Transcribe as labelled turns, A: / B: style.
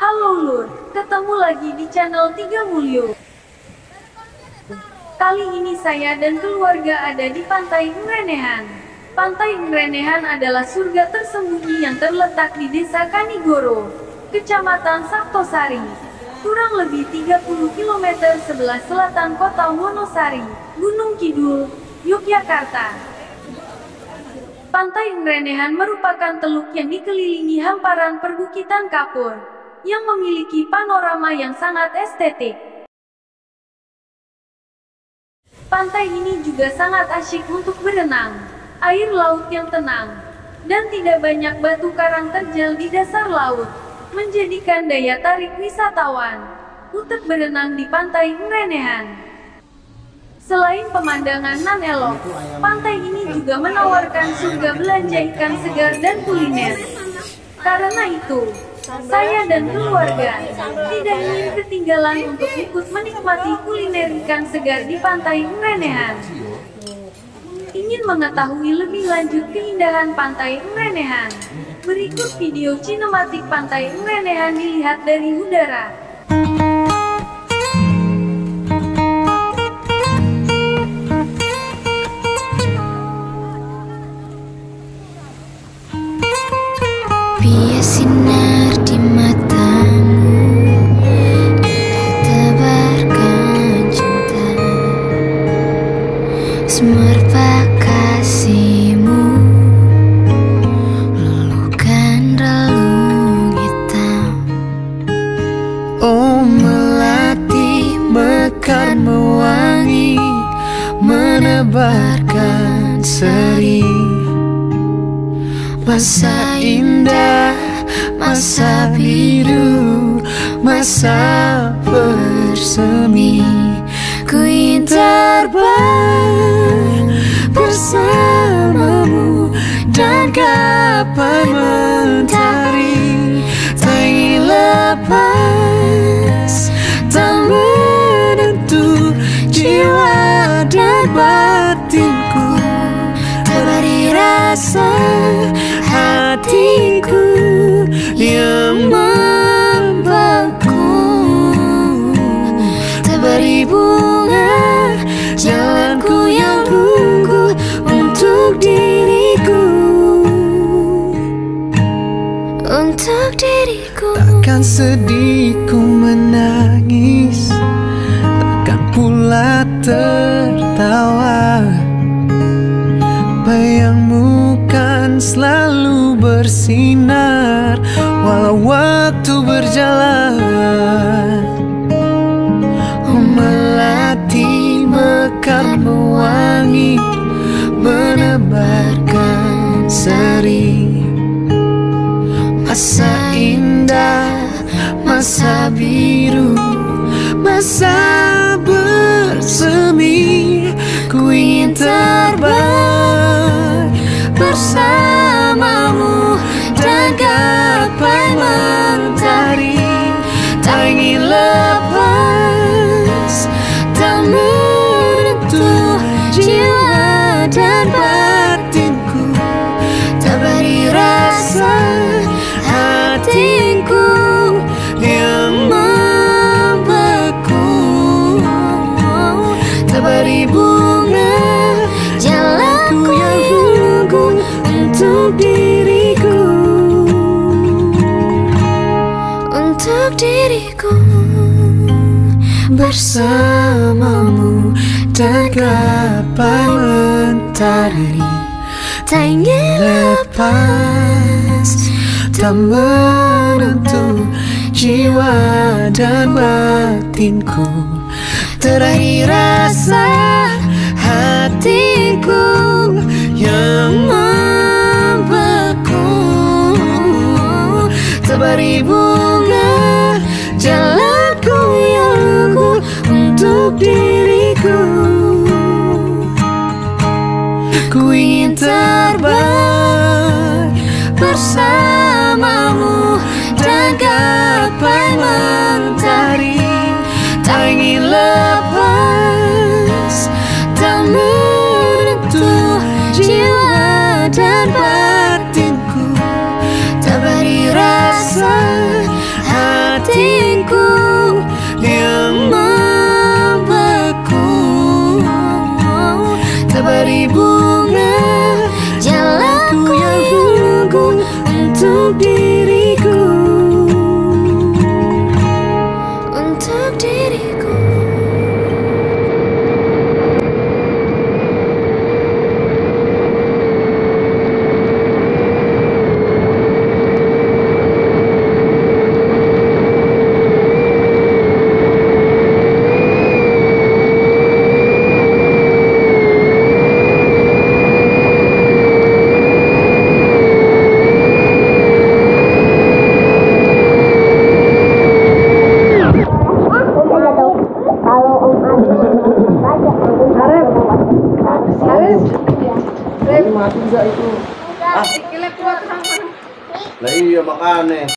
A: Halo Lur, ketemu lagi di channel 3 Mulyo. Kali ini saya dan keluarga ada di Pantai Ngrenehan. Pantai Ngrenehan adalah surga tersembunyi yang terletak di Desa Kanigoro, Kecamatan Saktosari, kurang lebih 30 km sebelah selatan kota Wonosari, Gunung Kidul, Yogyakarta. Pantai Ngrenehan merupakan teluk yang dikelilingi hamparan perbukitan kapur, yang memiliki panorama yang sangat estetik. Pantai ini juga sangat asyik untuk berenang, air laut yang tenang, dan tidak banyak batu karang terjal di dasar laut, menjadikan daya tarik wisatawan untuk berenang di Pantai Ngrenehan. Selain pemandangan nan elok, pantai ini juga menawarkan surga belanja ikan segar dan kuliner. Karena itu, saya dan keluarga tidak ingin ketinggalan untuk ikut menikmati kuliner ikan segar di Pantai Ngrenehan. Ingin mengetahui lebih lanjut keindahan Pantai Ngrenehan? Berikut video sinematik Pantai Ngrenehan dilihat dari udara.
B: Sinar di matamu, tebarkan cinta, semerbak kasihmu, luluhkan relung hitam.
C: Oh melati, mekar mewangi, menebarkan seri. Masa indah, masa biru, masa bersemi.
B: Ku ingin terbang
C: bersamamu dan gapai mentari. Tak ingin lepas, tak menentu jiwa dan batinku. Terbari rasa hatiku yang membeku,
B: terberi bunga
C: jalanku yang tunggu untuk diriku.
B: untuk diriku.
C: Takkan sedih ku menangis, takkan pula tertawa. Bayangmu kan selalu bersinar walau waktu berjalan. Oh melati, mekar mewangi, menebarkan seri. Masa indah, masa biru, masa bersemi. Ku ingin terbang bersamamu dan gapai mentari. Tak ingin lepas, tak menentu jiwa dan batinku. Terberi rasa hatiku yang membeku. Terberi bunga jalanku yang tunggu untuk diriku.
B: Untuk diriku.
C: Bersamamu dan gapai mentari.
B: Tak ingin
C: Lepas, tak menentu jiwa dan batinku. Terakhir rasa hatiku yang membeku. Terberi bunga jalanku yang lugu untuk diriku. Ku ingin terbang bersamamu dan gapai mentari. Tak ingin lepas, tak menentu jiwa dan batinku. Terberi rasa hati
D: itu.
E: Lah iya makane.